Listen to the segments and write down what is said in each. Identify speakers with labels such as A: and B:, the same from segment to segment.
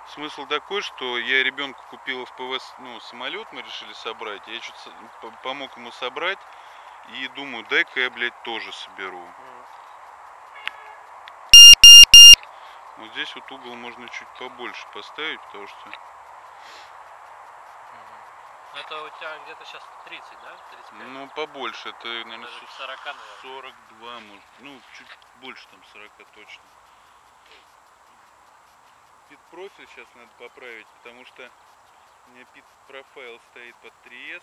A: Смысл такой, что я ребенку купил ФПВ, ну, самолет, мы решили собрать. Я что-то помог ему собрать. И думаю, дай-ка я, блядь, тоже соберу. Вот здесь вот угол можно чуть побольше поставить, потому что...
B: Это у тебя где-то сейчас 30, да? 35?
A: Ну, побольше. Это, наверное,
B: даже 40, наверное.
A: 42, может. Ну, чуть больше, там, 40 точно. Пит-профиль сейчас надо поправить, потому что у меня пит-профайл стоит под 3С.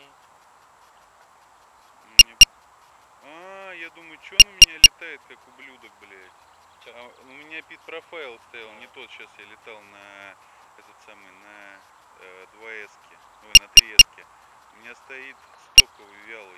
A: Я думаю, что он у меня летает, как ублюдок, блядь. У меня пит-профайл стоял, не тот. Сейчас я летал на этот самый, на 2С-ке, ой, на 3С-ке. У меня стоит стоковый вялый.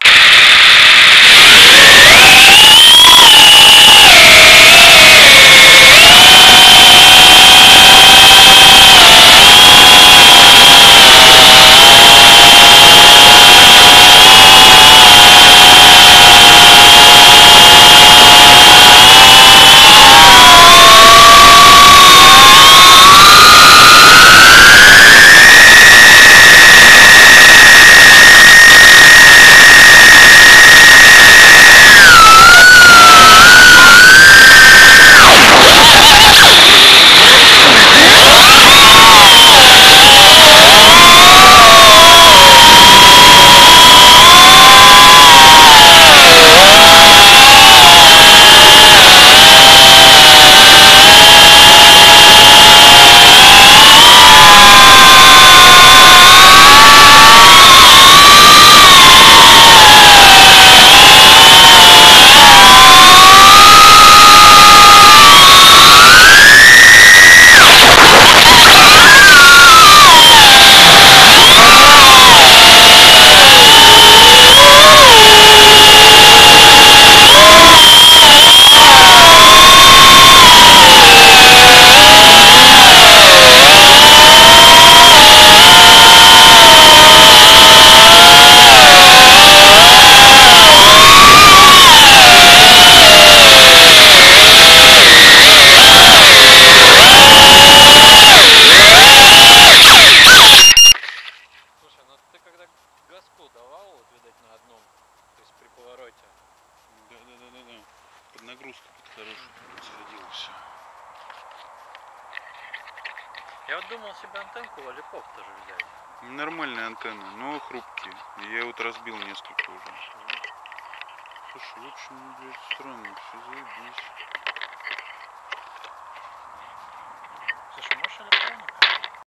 B: Давал, вот, видать, на одном, то есть при повороте.
A: Да. Под нагрузку под хорошую сходило все.
B: Я вот думал себе антенку лолипоп тоже взять.
A: Нормальные антенны, но хрупкие. Я вот разбил несколько уже. Слушай, в общем, блядь, странно, все заебись.
B: Слушай, можешь